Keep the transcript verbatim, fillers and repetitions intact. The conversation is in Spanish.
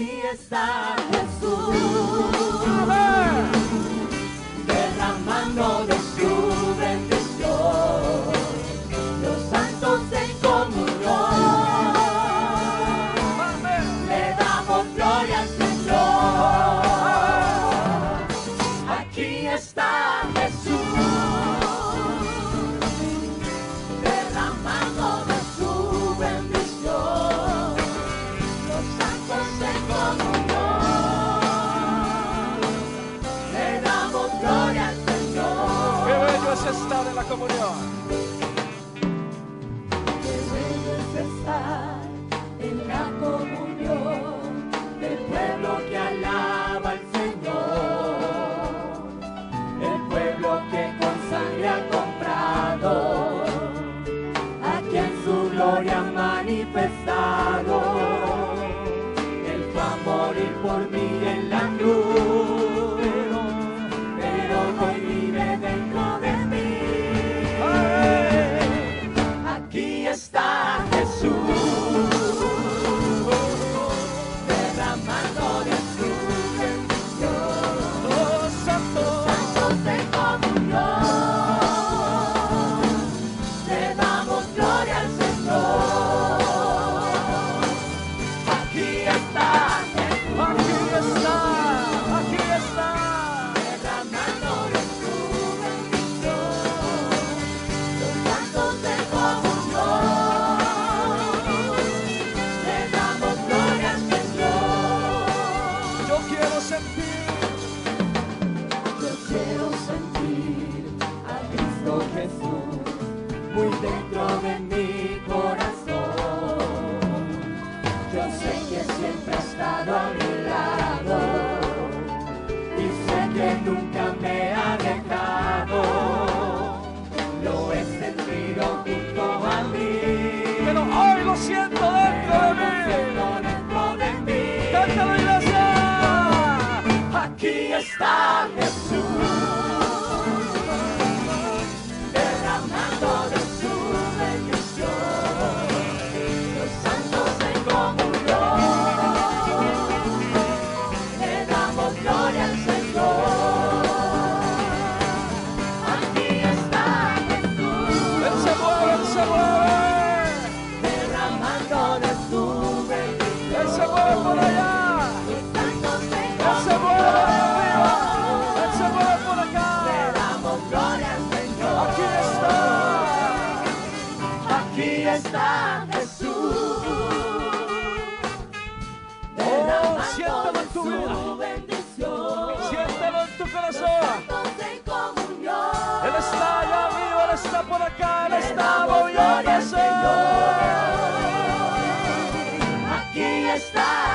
Aquí está Jesús, derramando de su bendición, los santos en comunión, le damos gloria al Señor. Aquí está Jesús, derramando de su bendición, los santos en comunión, le damos gloria al Señor. Qué bello es estar en la comunión. Qué bello es estar en la comunión del pueblo que alaba al Señor, el pueblo que con sangre ha comprado, a quien su gloria ha manifestado. Él fue a morir por mí en la cruz, pero hoy vive dentro de mí. Aquí está Jesús, derramando de su bendición, Los santos. santos en comunión, le damos gloria al Señor. Aquí está Jesús, Aquí está, aquí está. derramando de su bendición, los santos en comunión, le damos gloria al Señor. Yo quiero sentir, Yo quiero sentir a Cristo Jesús muy dentro de mi corazón. Yo sé que siempre ha estado a mi lado y sé que nunca me ha dejado. Lo he sentido junto a mí, pero hoy lo siento dentro de lo mí. siento dentro de mí. Cántalo, iglesia. Aquí está Jesús, derramando de su bendición, los santos en comunión, le damos gloria al Señor. Aquí está Jesús, Él se mueve, él se mueve. derramando de su bendición, Él se mueve por allá. los santos en Él se mueve comunión. arriba. Él se mueve por Le acá. damos gloria al Señor. Aquí está. Aquí está Jesús, Oh, siéntelo derramando en tu de vida. su bendición, Siéntelo en tu los corazón. santos en comunión. Él está allá arriba, Él está por acá, Él Le está damos gloria al moviéndose. Señor. Aquí está